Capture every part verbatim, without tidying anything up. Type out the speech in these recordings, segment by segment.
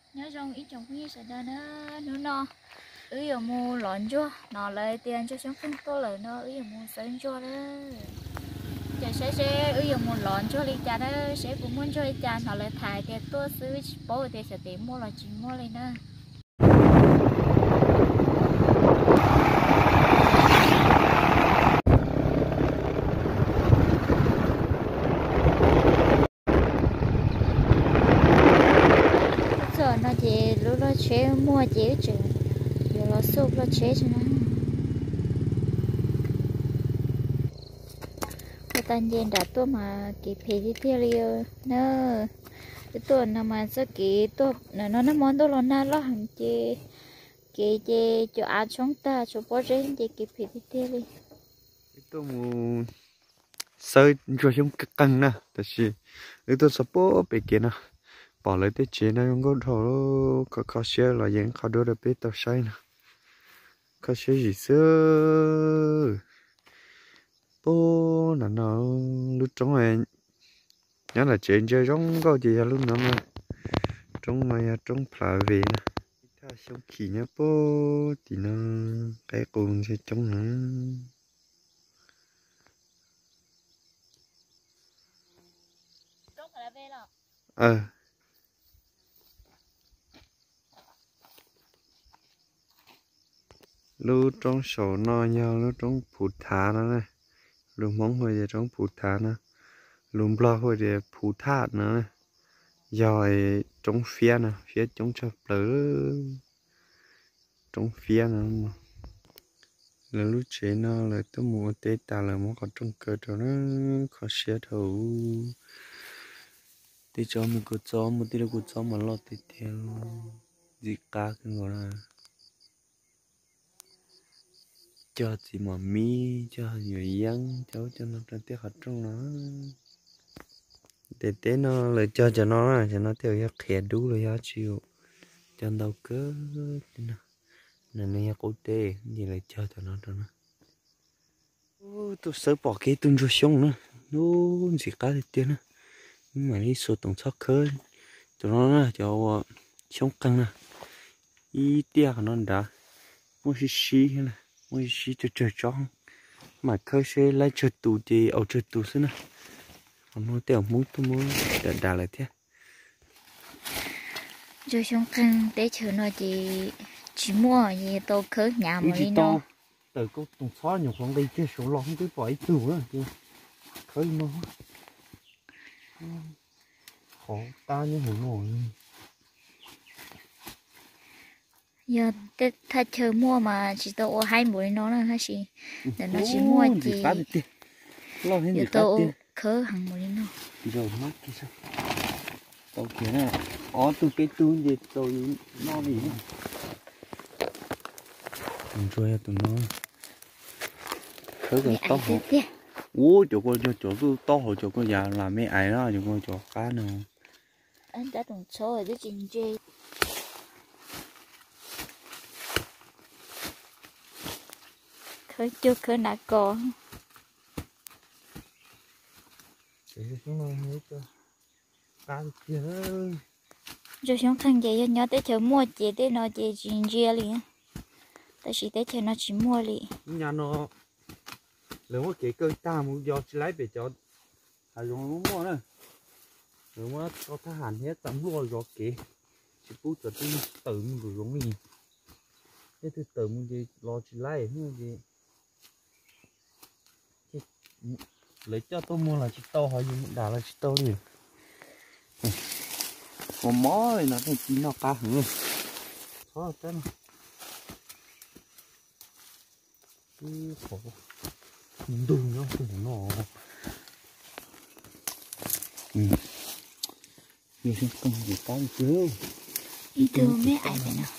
nhớ trong ít trong cũng như sẽ đa nó nó no ứ giờ mua lợn cho nó lấy tiền cho sống không tốt lời nó ứ giờ mua sấy cho đó giờ sẽ sẽ ứ giờ mua lợn cho đi cha đó sẽ cũng muốn cho đi cha nó lấy thải thì tôiซื้อbố thì sẽ tìm mua là chỉ mua lên nữa giờ nó chỉ lúc đó chế mua chế chứ giờ nó sụp nó chế cho nó cái tan nhiên đã tôi mà cái phê đi theo liều nó cái tôi nó mà sao cái tôi nó nó nó món tôi là na lo hàng chế cái chế cho ăn chúng ta cho bố trên chế cái phê đi theo đi tôi muốn sơi cho chúng căng nè tại vì tôi sắp bố bị kia nè bỏ lại tới chế này không có thầu có có xe là những khó đưa được biết tao say nè có xe gì xưa bố là nó lúc trong này nhớ là chuyện chơi trong có gì lúc nữa mà trong mày trong phải về nè ta sống khí nhá bố thì nó cái con sẽ trong nó ờ lúc trong sổ no nhau lúc trong phụ thả nó này lúc mong hồi giờ trong phụ thả nó lúc lo hồi giờ phụ thả nó này rồi trong phía nè phía trong chập lỡ trong phía nó là lúc chế nó là tôi mua tê ta là muốn còn trong cơ cho nó khó xé thấu thì cho mình cứ cho một tí là cứ cho mà lo tí theo gì cả cái gọi là cho gì mà mi cho nhiều dân cháu cho nó trên tiết học trong nó để té nó là cho cho nó cho nó theo cái khẽ đú rồi giá chịu cho đâu cứ nè nè cô tê gì lại cho cho nó cho nó tôi sợ bỏ cái tung cho xong nữa nó gì cả thì tiền nữa nhưng mà đi số tổng sóc khơi cho nó là cho sống căng nè ý tia của nó đã mua xí xí nè mua xí cho trời cho mà khơi xe lấy chơi tù thì ở chơi tù xí nè còn mua tiền muốn tôi muốn đã đã lại thế cho sống căng để chờ nó chỉ chỉ mua gì tôi khơi nhà mà đi nó từ cô tổng xóa nhiều khoảng đây chơi số lon cái vải tù á chứ khơi nó khó ta như hồi nổi giờ tết thay chờ mua mà chỉ tôi hai buổi nó là hay gì để nó chỉ mua chỉ giờ tôi khơi hàng buổi nó rồi mắt thì sao tao kia nè ó từ cái túi gì tôi nó gì nữa rồi tụi nó khơi cái to hổ ủa chỗ con chỗ chỗ tôi to hổ chỗ con già làm mấy ai đó chỗ con chỗ cá nữa anh đã đồng số rồi đó chuyện gì khơi chưa khơi đã có rồi xong thằng gì nhớ tới chờ mua chị tới nó chị chuyện gì liền tại chỉ tới chờ nó chỉ mua liền nhà nó nếu mà cái cây ta muốn do chỉ lấy về cho hay dùng mua nữa nếu mà có thằng hàn hết tắm luôn rồi kì chỉ phút cho tôi tự mình rồi giống gì cái thứ tự mình gì lo chỉ lấy như gì lấy cho tôi mua là chỉ to hay gì đã là chỉ to liền còn mó này là cái chỉ nó cá hử khó thế nào cái khổ đừng nó không nó ừ nhiều sinh công gì cá chứ đi từ mấy ai vậy nào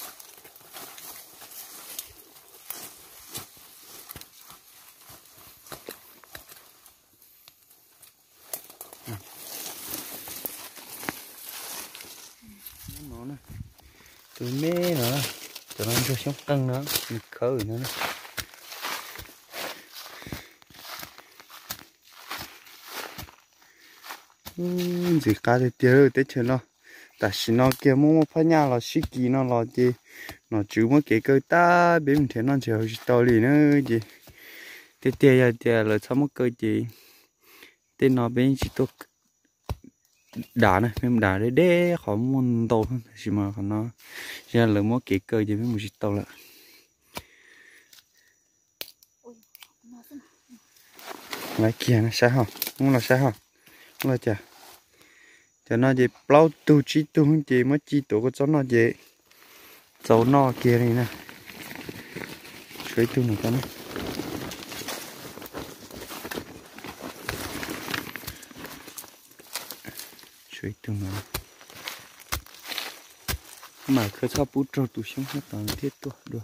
nó nè từ mê nữa cho nó cho sống căng nữa khơi nữa gì cá thì tiêu tới chơi nó tại vì nó kia mua phải nhà là xí kỳ nó là gì nó chịu mất cái cơ ta biết mình thấy nó chịu tao liền nữa gì thế tiền giờ tiền là sao mất cơ gì tên nó bên chỉ tốt đá này mình đá để để khỏi muốn tàu chỉ mà còn nó giờ là mất cái cơ gì mình chỉ tàu lại lại kia nó sao hả không là sao hả không là chả cho nó gì bao tu chi tu không chỉ mới chi tu có cho nó gì cháu nó kia này nè chơi tu nữa con chơi tu nữa mà cứ sao bút trâu tu sống hết toàn thiết tu được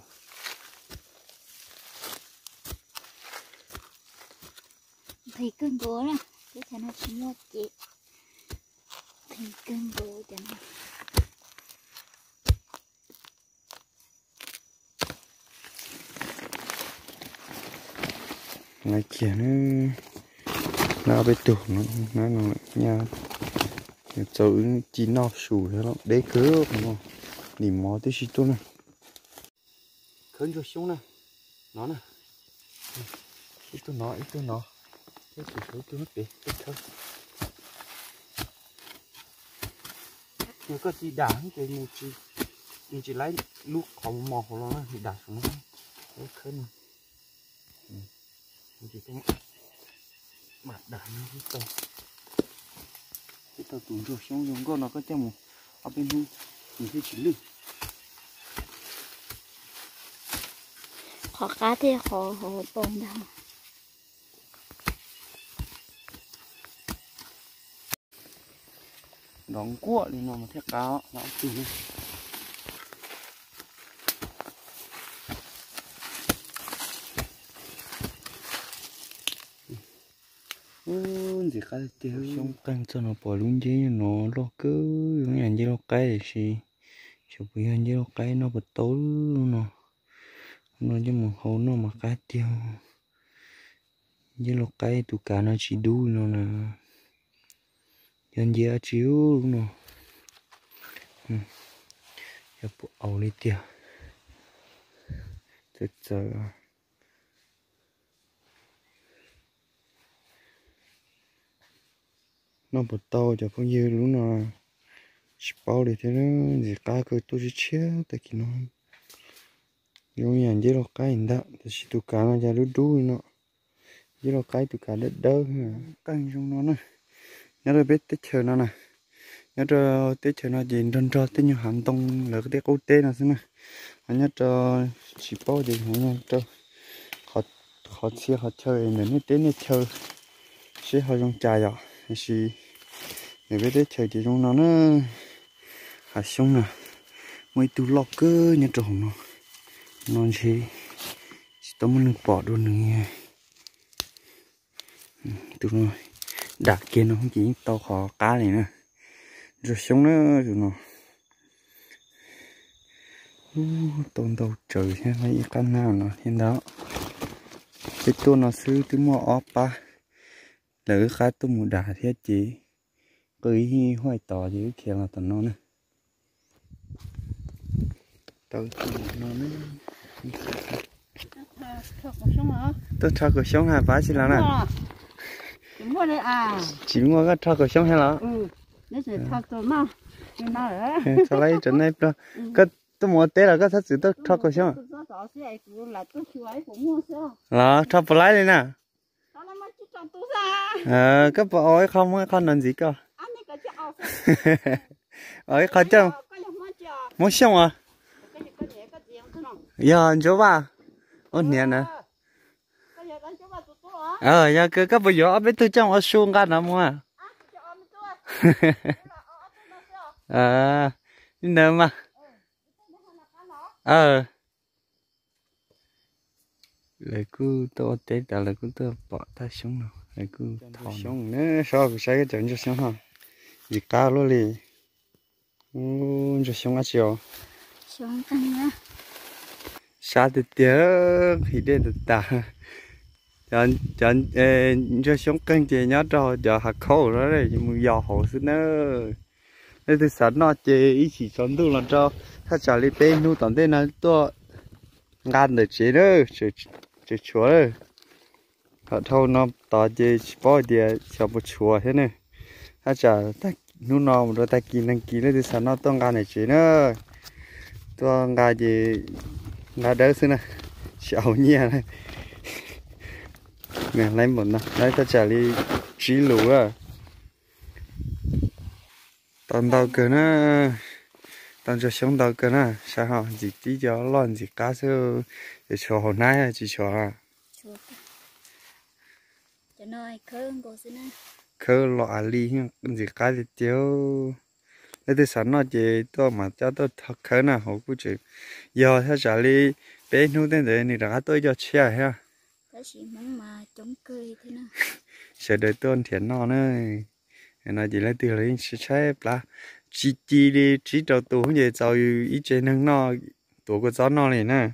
thì cưng bố nè cái thằng nó chỉ một chị thì cưng bố chẳng này kia nữa nó bị tụt nó nó nó nha cháu chỉ nó sủ thế lắm đấy cứ mà đi mò tới xí tu này khơi cho xuống này nó nè ít tu nó ít tu nó cái sự số tu nó để cái thôi nếu có gì đảng thì mình chỉ mình chỉ lấy lúc không mò của nó thì đặt xuống nó cái khơi này mình chỉต้องmặt đá nó cái tàu cái tàu tụi rồi xong dùng con nó có cho một ở bên hông mình sẽ chỉ lưng khó cá thì khó khó bông đâu đóng cuộn thì nó mà theo cá nó tùy gì cái tiêu xong căng cho nó bỏ luôn chứ nó lo cứ những anh gì lo cái gì chụp cái anh gì lo cái nó bật tối nó nó cho một hồ nó mà cái tiêu với lo cái tụ cả nó chỉ đu nó là dân gì ở chiếu nó chụp ẩu đi tiêu thật sự nó bật to cho bao nhiêu lúc nào chỉ bao để thế nó gì cá cơ tôi chỉ chết tại vì nó giống như vậy là cái gì đó thì chỉ tụ cá nó ra lúc đuôi nó với là cái tụ cá đất đơ căng trong nó nè nhớ rồi biết tết chờ nó nè nhớ rồi tết chờ nó gì trên cho tết như hàng tông là cái tết quốc tế nào xem nè nhớ cho chỉ bao gì nhớ cho họ họ chia họ chơi nên nó tết nó chơi sẽ họ dùng trà rồi thì để biết đấy chơi thì trong nó nó hạt xong nè mấy túi lọc cơ như trồng nó nó chỉ chỉ tao muốn bỏ đồ nữa tụi nó đặt kia nó không chỉ tao khó cá này nè rồi xong nó tụi nó tôm đầu trời hay mấy con nào nó hiện đó cái tôi nó sư tôi mua ốp ba lỡ khá tôi mua đà thế chị cái hoài tỏ gì kia là tận nó nè tao nó nó tôi cho cuộc sống hả bác chị là nè chỉ mua đây à chỉ mua cái cho cuộc sống hay là ừ để chỉ cho tôi mà nhưng mà đấy sao lấy chỗ này đó cái tôi mua té là cái thật sự tôi cho cuộc sống là cho bỏ lại đi nè ờ cái bỏ ấy không cái con làm gì cơ ấy con chứ muốn xong à giờ anh chú ba ôn nhẹ nè ờ giờ cái cái bây giờ ở bên tôi trong ở xuống cái nào mua à nữa mà ờ lại cứ tôi tết đã lại cứ tôi bỏ ta xuống nào lại cứ thò xuống nữa sao cái cái chuyện cho xuống ha gì cá luôn đi ừ cho xuống ăn chiều xuống căng nhá sao thì tiếc thì đến được ta chọn chọn cho xuống căng thì nhớ cho giờ hạt khô đó đấy nhưng mà giò hồ xin nữa đây từ sáng nó chơi ý chỉ chọn tu là choถ้าจะรีบไปนู่นตอนเต้นนั้นตัวงานเดือดเจเนอร์จะจะชัวร์เขาเท่าน้องต่อเจปอเดียชอบชัวร์ใช่ไหมถ้าจะถ้านู่นน้องเราแต่กินนั่งกินเลยที่สานน้องต้องการเดือดเจเนอร์ตัวงานเจงานเดือดสินะเช้าเนี่ยนะเนี่ยไรหมดนะแล้วถ้าจะรีจีหลูอ่ะตอนเดาเกินนะ当着想到个呢，啥哈，自己叫乱自家手，就瞧好难啊，就瞧啊。 cho nó khơi cô xin á. Khơi lọ ali nhưng自家就丢，那啲神那只多嘛，家都khơi那好估计，要他家里别弄点的，你大家都要吃哈。 cái gì mong mà chống cười thế nào. Sẽ đợi tuần thiệt nó nữa, nó chỉ là từ lấy sẽ chơi là chỉ chỉ đi chỉ cho tụ không vậy cho ý chế năng nó tụ có gió nó này nè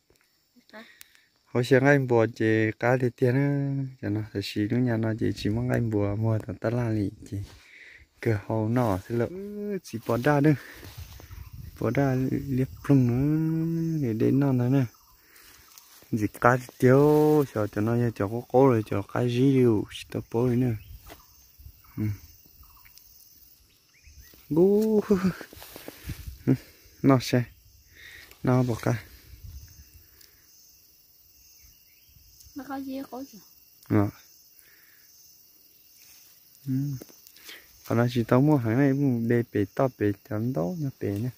hồi sáng anh bùa chế cá thì tiền á cho nó thật sự nữa nhà nó chỉ chỉ mong anh bùa mua tận tất là lì chỉ cửa hậu nọ thì là chỉ bỏ ra nữa bỏ ra liếp lưng nữa để đến nó nữa nè chỉ cá thì tiêu cho cho nó cho có cố rồi cho cái gì đều chỉ tập bồi nữa bố nó sẽ nó bỏ cả nó có gì có gì ờ còn là chỉ tao mua hàng này bề bề to bề chấm đó nó bề nè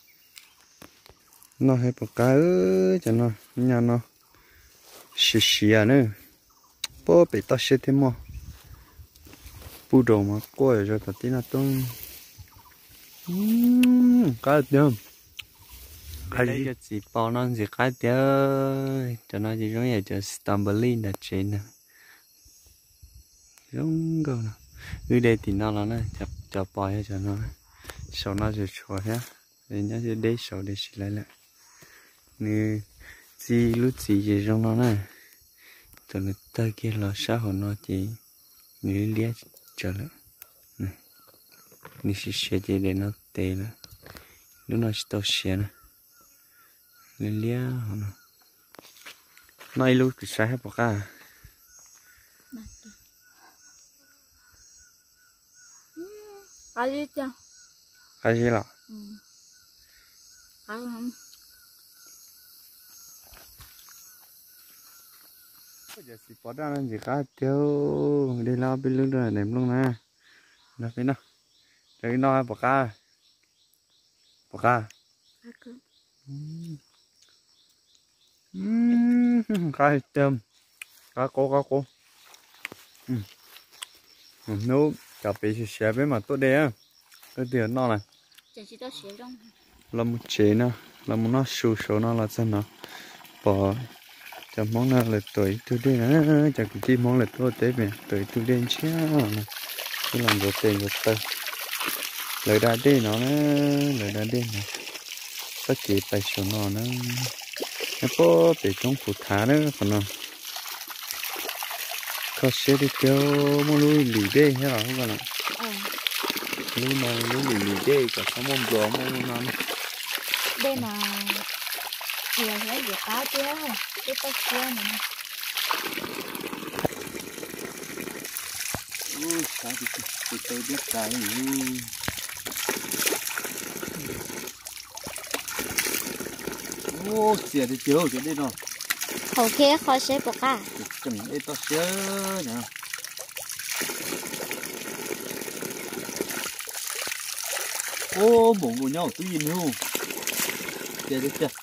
nó hay bỏ cả ơ cho nó nhà nó xì xì à nữa bố bề to xí thêm mà bù đồ mà coi rồi tao tin là tôi cá tiêu cái gì chỉ bao nó chỉ cá tiêu cho nó chỉ giống như cho stumbling là trên nè giống câu nào ở đây thì nó là nó chập chập bòi cho nó sau nóจะชัวร์ฮะเดี๋ยวจะได้sauได้สิlại lại như chỉ lúc chỉ chỉ trong nó này cho nó ta kia là sao họ nó chỉ như liếc trở lạiนี่สิเสียใจเดนเตะนะดูน่าจะต้องเสียนะเลี้ยๆนะน้อยลูกก็ใช้ให้ปากกาอะไรจ้ะใครใช่หรออืมเอาหำก็จะสิปอดนั่นสิก้าเดียวเดี๋ยวเราไปเรื่องเดินไหนมั่งนะนะพี่น้องเดี๋ยวน้อยปากกาปากกาอืมอืมก้าเต็มก้าโกก้าโกอืมนู้จะไปเสียไปมาตัวเดียวตัวเดียวนอนเลยจะchỉ tao xé trong là một chế nó là một nó sưu số nó là sao nó bỏ cho món nó là tuổi tôi đi nữa cho cái chi món là tôi tế về tuổi tôi đến chứ cái làm đồ tiền đồ tơ lời đã đi nó lời đã đi nó có chỉ phải số nó nó nó có bị trong phụ thả nữa còn nó có xe đi kêu mua lui lì đi hết rồi không còn nào lui nó lui lì lì đi cả không mong gió mong nó đây mà thì là lấy việc cá chứ cái tao xé này ui cá thì thì tôi biết cá này ô xỉa thì chiếu cái đây rồi ok khó xé bọc cá chừng đây tao xé nhá ô bụng của nhau tôi nhìn luôn kìa đấy kìa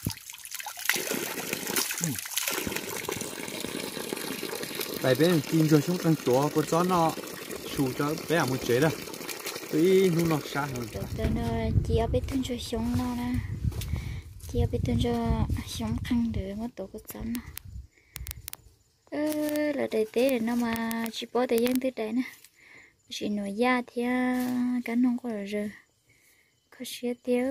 tại bên tìm cho chúng tăng chó có chó nó chủ cho bé à một chế đó tuy nó nó xa hơn từ nó chỉ ở bên thân cho sống nó nè chỉ ở bên thân cho sống khăn được nó tổ cái chó nó ơ là đại tế nó mà chỉ bỏ thời gian tới đây nè chỉ nói ra thì cái nông có rồi có xé tiêu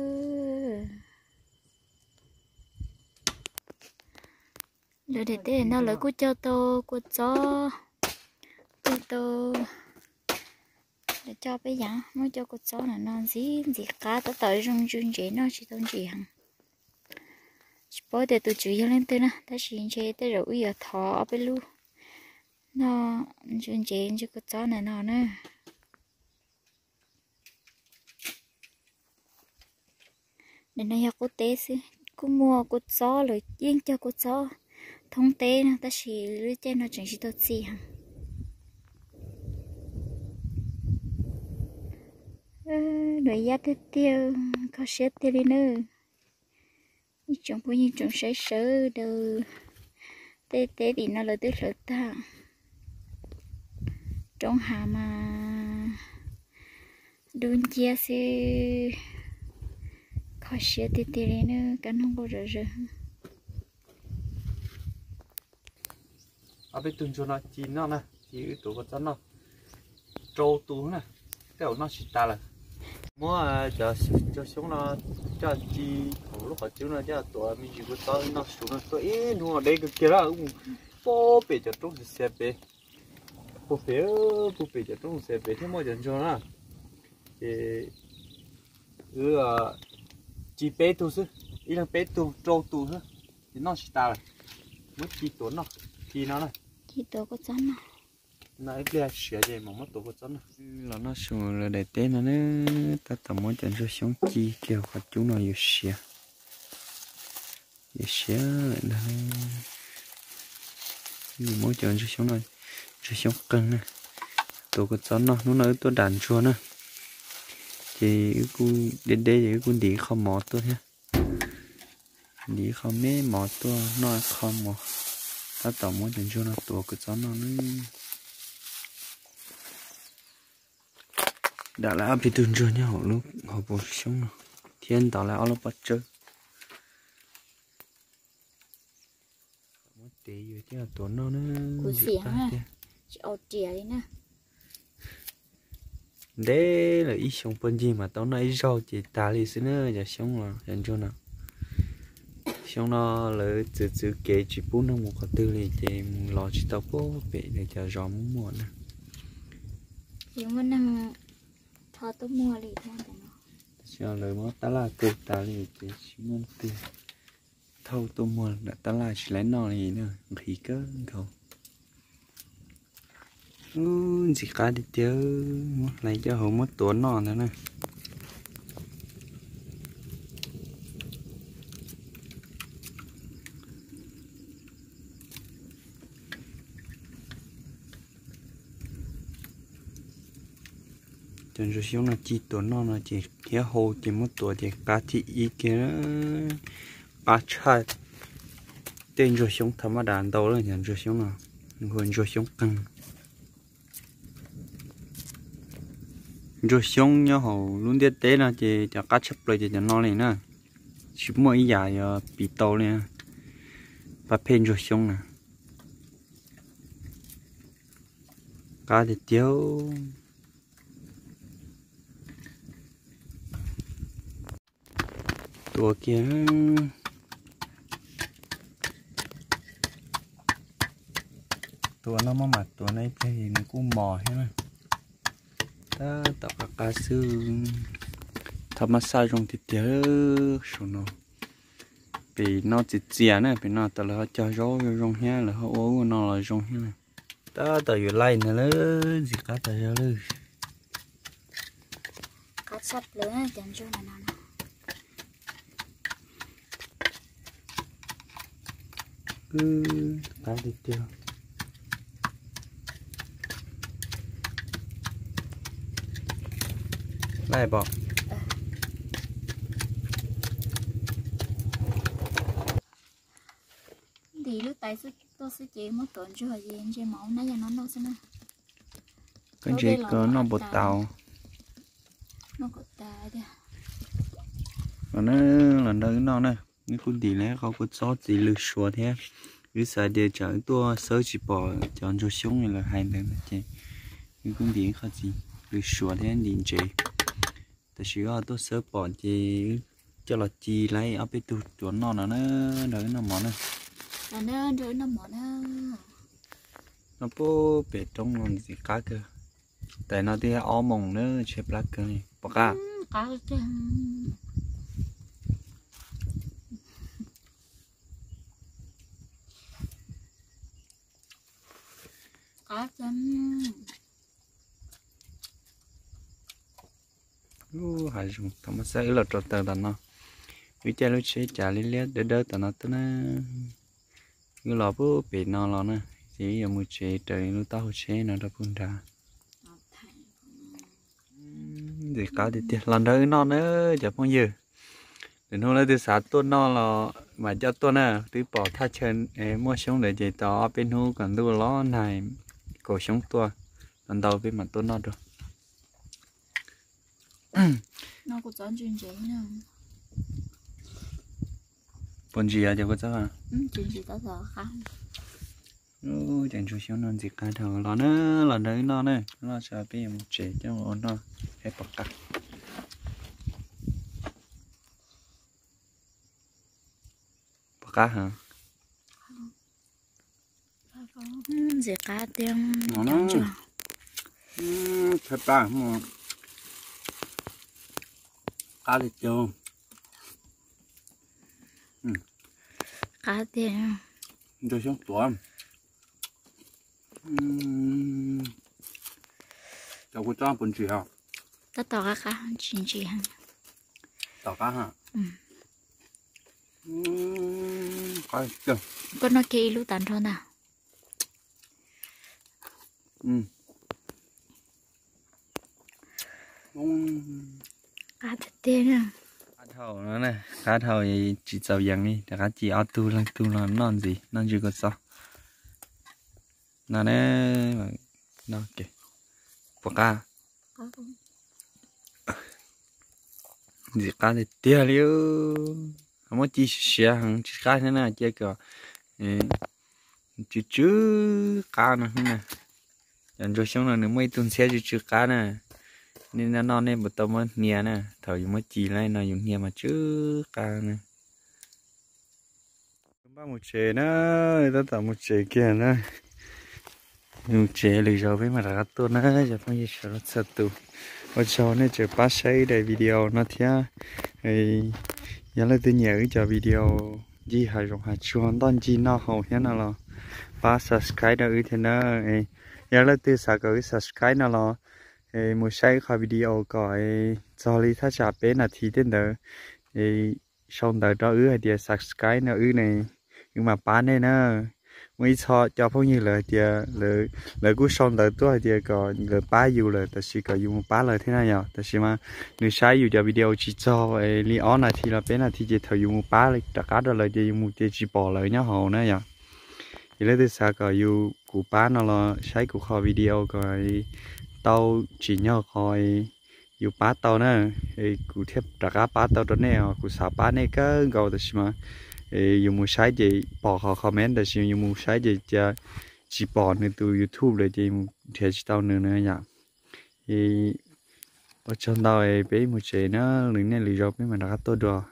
rồi để thế nó lấy cú cho tô cú cho cú tô để cho bây giờ mới cho cột gió là non gì gì cá tới tới rong rong chế nó chỉ tốn gì hằng bữa để tụi chú lên tới nè ta chỉ chế tới rồi giờ thọ ở bên lu nó rong chế cho cột gió này nó nè để nó học cột té xí cứ mua cột gió rồi yên cho cột gió thông té nè ta chỉ lấy trên nó chẳng chỉ tốt gì hằng đuổi giá tiêu tiêu có xếp tiêu đi nữa chồng bao nhiêu chồng sẽ sớ đâu tê tê thì nó là tê lợt ta trong hà mà đun chia sẽ có xếp tiêu tiêu đi nữa cắn không có rửa rửa ở bên tuần cho nó chỉ nó nè chỉ tụ có chân nó trâu tụ nè cái nó chỉ ta là mua cho cho xuống nó cho chi hồi lúc họ chịu nó cho tụi mình chỉ có tao nó xuống nó tụi ít nó đây cái kia là bố bể cho trong xe bể bố bể bố bể cho trong xe bể thế mà chẳng cho nó thì cứ chỉ bể tu chứ ý là bể tu trâu tu thôi thì nó chỉ ta là mất chi tốn nó chi nó này chi tốn có chân nào nó ít là sửa gì mà mất tổ của chân là nó xuống là để tên nó nữa ta tầm mỗi trận cho xuống chi kêu các chúng nó yêu sửa yêu sửa lại đây mỗi trận cho xuống này cho xuống cân này tổ của chân nó nó nói tôi đàn chua nữa thì cứ đến đây thì cứ đi không mò tôi nhá đi không mấy mò tôi nó không mò ta tầm mỗi trận cho nó tổ của chân nó nữa đã là bị tuôn rồi nhá họ lúc họ bổ sung thiên tạo lại ở lúc bắt chơi mất tí rồi chứ tuôn nó nữa cú xiềng ha chậu chè đi nè đấy là ít sống bên gì mà tao nói rau chỉ ta đi xí nữa giờ sống là nhận cho nào sống nó là từ từ kể chỉ bốn năm một cái tư thì chỉ lo chỉ tao có bị để chờ rau muốn muộn nè nhưng mà năng thọ tôi mua liền thôi cho lời mà ta là cực ta thì chỉ muốn tiền thâu tôi mua đã ta là chỉ lấy nó này nữa thì cơ cầu ừ chỉ cá đi chơi lấy cho hậu mất tuấn nọ nữa nè chân rồi xuống là chỉ tuần nó là chỉ theo hồ chỉ một tuổi thì cá thì ý kia cá chai tên rồi xuống thầm đàn đầu là nhận rồi xuống là người rồi xuống căng rồi xuống nhá hồ luôn đi té là chỉ cho cá chấp lại chỉ cho nó này nè chỉ mỗi dài bị tàu này và pen rồi xuống nè cá thì tiêu tua kia tua nó mà mặt tua này thì nó cũng mò hết mà ta tập các cá sư thầm massage trong thịt tía số nó vì nó chỉ chè này vì nó tập là cho gió trong hết là họ uống nó là trong hết ta tập vừa lại nữa gì cá tập ra luôn cá sắt lớn chẳng cho này nào cứ cá đi tiêu lại bỏ thì lúc tại sao tôi sẽ chỉ một tuần chưa gì em chơi mẫu nãy giờ nó đâu xem con chị có nó bột tàu nó có tà đi còn nó là nơi nó nè những con đi lẽ không có gió gì lừa xua thế cứ xài để chở tua sớ chỉ bỏ chọn cho xuống này là hai lần chị những con đi không gì lừa xua thế đi chị tại vì có tôi sớ bỏ thì cho là chi lấy ở bên tụt chuẩn nó là nó đỡ nó mỏ nè là nó đỡ nó mỏ nó nó bố bể trong lòng gì cá cơ tại nó thì ó mông nữa chép lá cơ này bọc à cá tiền cá tiền u hay dùng thằng mà sẽ là trộn tờ nó vì cha lúc chế trả lý lẽ đỡ đỡ tờ nó tớ nó như là bố bị nó lo nè chỉ giờ một chế trời lúc tao chế nó đã buồn ra thì có thì tiền lần đó nó nữa chả bao giờ để nó lấy từ xã tuần nó là mà cho tuần à từ bỏ tha chân mua sống để chạy tỏ bên hu còn tôi lo này cổ sống tua lần đầu bên mặt tuần nó rồi nó có chọn chuyện gì nữa bọn gì à cho có sao à ừ chuyện gì đó giờ không ô chẳng chú xíu non gì cả thằng nó nữa lần đấy nó nữa nó sẽ bị một chế cho một nó hết bọc cả bọc cả hả ừ gì cá tiền nó nó thật ta mà cá thì chưa cá tiền tôi sống tuổi cháu có cho bốn triệu ta tỏ cá cá chuyện gì hả tao cá hả ừ coi chưa con nó kia lúc tàn thôi nào ừ cá tiền à cá thầu nữa nè cá thầu thì chỉ giàu vàng đi cá chỉ ao tu lang tu là non gì non chưa có sao nó nè nó kì bọc cá gì cá thì tiếc liu không có chỉ xia hàng chỉ cá thế này chỉ có chú chú cá nữa nè chẳng cho xong rồi nếu mấy tuần xe chú chú cá nè nên nó non nên một tấm mất nia nè thời mới chỉ lại nó dùng nia mà chứ cá nè ba một chế nữa ta tạo một chế kia nữa một chế lì rồi với mà đã tốt nữa giờ phong như sợ sợ tụ ở sau này chế ba xây để video nó thia thì giờ lại tự nhớ cho video gì hay rồi hay chuan đón gì nó hậu thế nào là ba subscribe đó thế nào giờ lại tự sao cái subscribe nào là một sai khỏi video gọi cho lý thắt chặt bên là thì đến đó thì xong đời đó ư hay thì subscribe nó ư này nhưng mà bán này nó mấy cho cho phong như là thì là là cứ xong đời tôi thì có là ba yêu là tại sao có dùng ba lời thế nào nhở tại sao mà nếu sai yêu cho video chỉ cho li on này thì là bên là thì chỉ thầu dùng ba lời tất cả đó là chỉ dùng chỉ chỉ bỏ lời nhá hồ nữa nhở thì lấy từ sao có yêu của ba nó là sai của kho video rồi tao chỉ nhớ coi yêu ba tao nữa thì cụ thể tất cả ba tao đó nè cụ sao ba này cái gọi là gì mà dùng một sai gì bỏ họ comment là sử dụng một sai gì cho chỉ bỏ nên từ YouTube lại thì một thể chỉ tao nữa nữa nhỉ thì ở trong tao ấy bé một chế nó lưỡi này lưỡi rau mấy mà đã tốt rồi